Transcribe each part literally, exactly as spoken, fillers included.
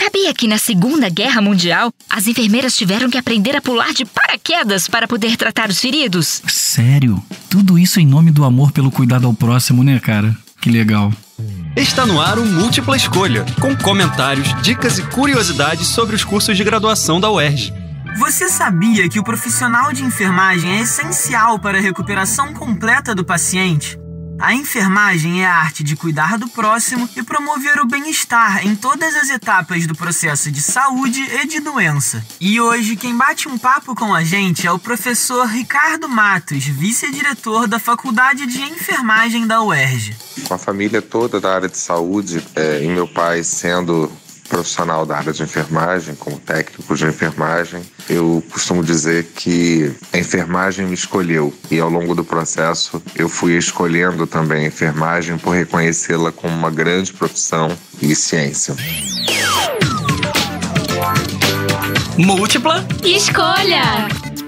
Sabia que na Segunda Guerra Mundial, as enfermeiras tiveram que aprender a pular de paraquedas para poder tratar os feridos? Sério? Tudo isso em nome do amor pelo cuidado ao próximo, né, cara? Que legal. Está no ar o Múltipla Escolha, com comentários, dicas e curiosidades sobre os cursos de graduação da U E R J. Você sabia que o profissional de enfermagem é essencial para a recuperação completa do paciente? A enfermagem é a arte de cuidar do próximo e promover o bem-estar em todas as etapas do processo de saúde e de doença. E hoje quem bate um papo com a gente é o professor Ricardo Matos, vice-diretor da Faculdade de Enfermagem da U E R J. Com a família toda da área de saúde, é, e meu pai sendo profissional da área de enfermagem, como técnico de enfermagem, eu costumo dizer que a enfermagem me escolheu e ao longo do processo eu fui escolhendo também a enfermagem por reconhecê-la como uma grande profissão e ciência. Múltipla Escolha!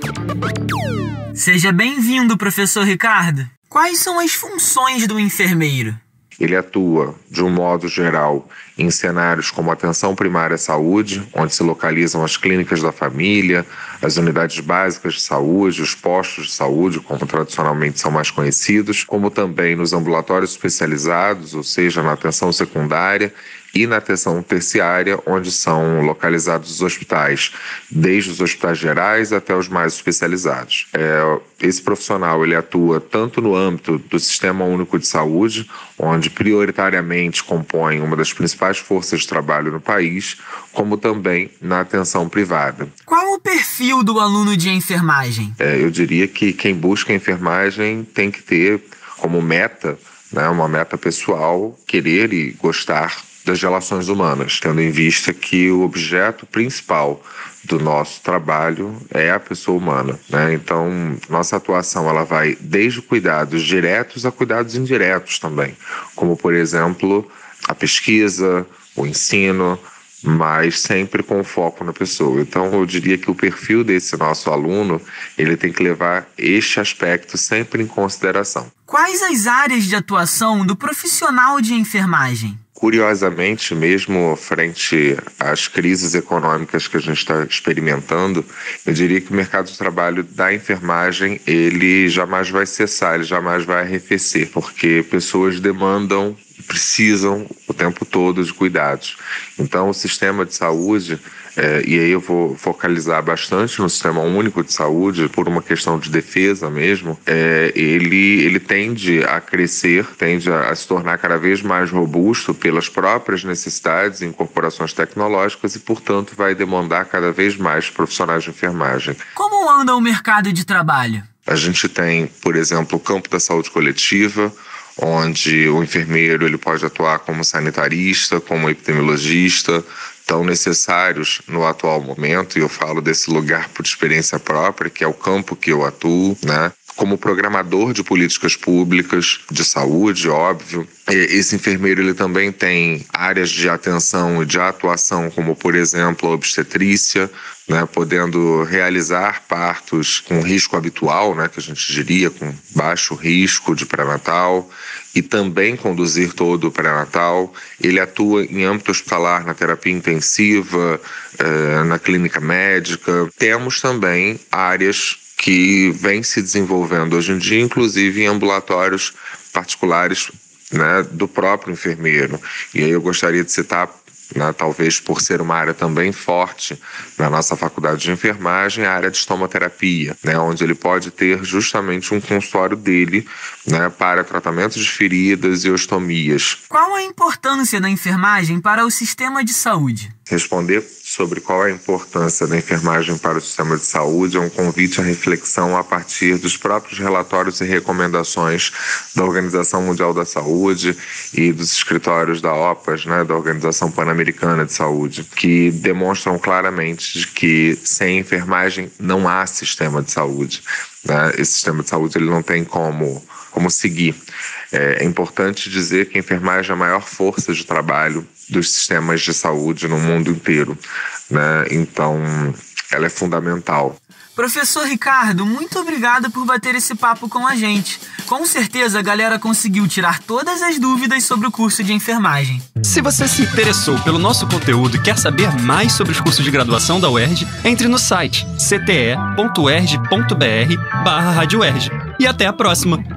Seja bem-vindo, professor Ricardo. Quais são as funções do enfermeiro? Ele atua, de um modo geral, em cenários como atenção primária à saúde, onde se localizam as clínicas da família, as unidades básicas de saúde, os postos de saúde, como tradicionalmente são mais conhecidos, como também nos ambulatórios especializados, ou seja, na atenção secundária, e na atenção terciária, onde são localizados os hospitais, desde os hospitais gerais até os mais especializados. É, esse profissional ele atua tanto no âmbito do Sistema Único de Saúde, onde prioritariamente compõe uma das principais forças de trabalho no país, como também na atenção privada. Qual o perfil do aluno de enfermagem? É, eu diria que quem busca enfermagem tem que ter como meta, né, uma meta pessoal, querer e gostar das relações humanas, tendo em vista que o objeto principal do nosso trabalho é a pessoa humana, né? Então, nossa atuação ela vai desde cuidados diretos a cuidados indiretos também, como, por exemplo, a pesquisa, o ensino, mas sempre com foco na pessoa. Então, eu diria que o perfil desse nosso aluno, ele tem que levar este aspecto sempre em consideração. Quais as áreas de atuação do profissional de enfermagem? Curiosamente, mesmo frente às crises econômicas que a gente está experimentando, eu diria que o mercado de trabalho da enfermagem, ele jamais vai cessar, ele jamais vai arrefecer, porque pessoas demandam, precisam o tempo todo de cuidados. Então, o sistema de saúde, é, e aí eu vou focalizar bastante no Sistema Único de Saúde, por uma questão de defesa mesmo, é, ele, ele tende a crescer, tende a, a se tornar cada vez mais robusto pelas próprias necessidades e incorporações tecnológicas e, portanto, vai demandar cada vez mais profissionais de enfermagem. Como anda o mercado de trabalho? A gente tem, por exemplo, o campo da saúde coletiva, onde o enfermeiro ele pode atuar como sanitarista, como epidemiologista, tão necessários no atual momento, e eu falo desse lugar por experiência própria, que é o campo que eu atuo, né? Como programador de políticas públicas de saúde, óbvio. Esse enfermeiro ele também tem áreas de atenção e de atuação, como, por exemplo, a obstetrícia, né, podendo realizar partos com risco habitual, né, que a gente diria, com baixo risco de pré-natal, e também conduzir todo o pré-natal. Ele atua em âmbito hospitalar, na terapia intensiva, eh, na clínica médica. Temos também áreas que vem se desenvolvendo hoje em dia, inclusive em ambulatórios particulares, né, do próprio enfermeiro. E aí eu gostaria de citar, né, talvez por ser uma área também forte na nossa faculdade de enfermagem, a área de estomoterapia, né, onde ele pode ter justamente um consultório dele, né, para tratamento de feridas e ostomias. Qual a importância da enfermagem para o sistema de saúde? Responder sobre qual é a importância da enfermagem para o sistema de saúde é um convite à reflexão a partir dos próprios relatórios e recomendações da Organização Mundial da Saúde e dos escritórios da O P A S, né, da Organização Pan-Americana de Saúde, que demonstram claramente de que sem enfermagem não há sistema de saúde, né? Esse sistema de saúde ele não tem como, como seguir. É importante dizer que a enfermagem é a maior força de trabalho dos sistemas de saúde no mundo inteiro, né? Então, ela é fundamental. Professor Ricardo, muito obrigado por bater esse papo com a gente. Com certeza a galera conseguiu tirar todas as dúvidas sobre o curso de enfermagem. Se você se interessou pelo nosso conteúdo e quer saber mais sobre os cursos de graduação da U E R J, entre no site c t e ponto u e r j ponto b r barra rádio U E R J. E até a próxima!